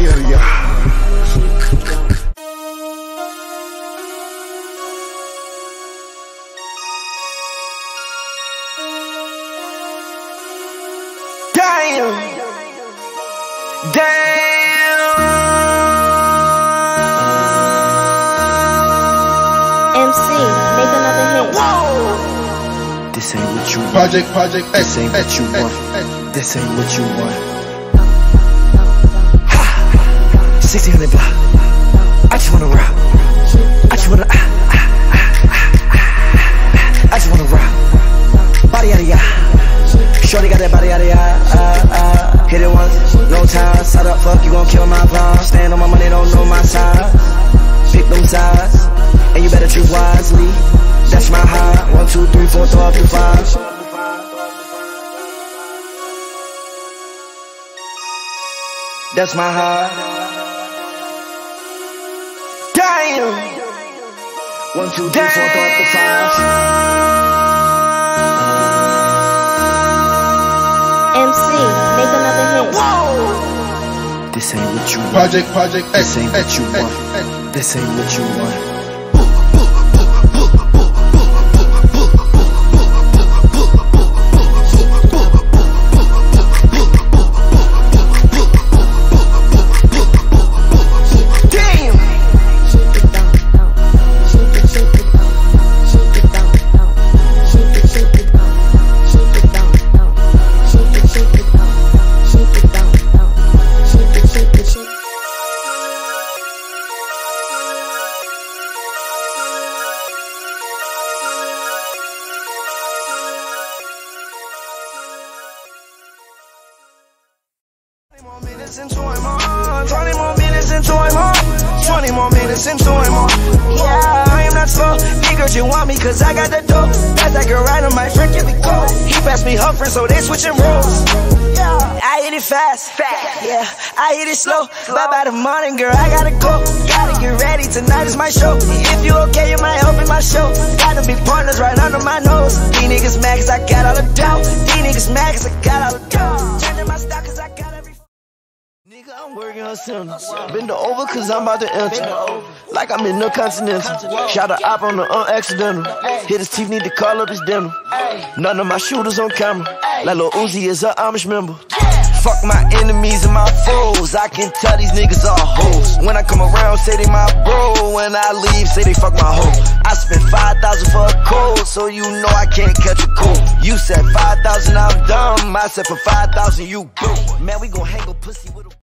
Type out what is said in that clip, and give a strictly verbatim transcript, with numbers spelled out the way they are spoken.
Body-ody. Damn. Damn. M C, make another hit. Whoa. This ain't what you want. Project, project, This ain't what you want. want. This ain't what you want. sixteen hundred block. I just wanna rock. I just wanna. Ah, ah, ah, ah, ah. I just wanna rock. Body-ody. Shawty got that body-ody. Ah, ah. Hit it once, no time. Side up, fuck, you gon' kill my vibe. Stand on my money, don't know my size. Pick them sides, and you better choose wisely. That's my high. One, two, three, four, throw up to five. That's my high. Damn. One, two, three, four, throw up to five. M C, make another hit. Whoa. This ain't what you want. Project, project, This ain't what you want. This ain't what you want. twenty more minutes into I'm on. twenty more minutes into I'm on. twenty more minutes into I'm on. Yeah, I am not slow. Niggas, you want me cause I got the dope. Got that girl right on my friend, give me cold. He passed me her friend, so they switching roles. Yeah, I hit it fast, fast. Yeah, I hit it slow. Bye bye the morning, girl, I gotta go. Gotta get ready, tonight is my show. If you okay, you might help in my show. Gotta be partners right under my nose. These niggas mad cause I got all the doubt. These niggas mad cause I got all the doubt. Changing my style cause I got every. Nigga, I'm working on sinners. Bend over cause I'm about to enter. Like I'm in the Continental. Shot a op on the unaccidental. Hit his teeth, need to call up his dental. None of my shooters on camera. Like Lil Uzi is an Amish member. Fuck my enemies and my foes. I can tell these niggas are hoes. When I come around, say they my bro. When I leave, say they fuck my hoe. I spent five thousand for a cold, so you know I can't catch a cold. You said five thousand, I'm dumb. I said for five thousand, you broke. Man, we gon' hang a pussy with a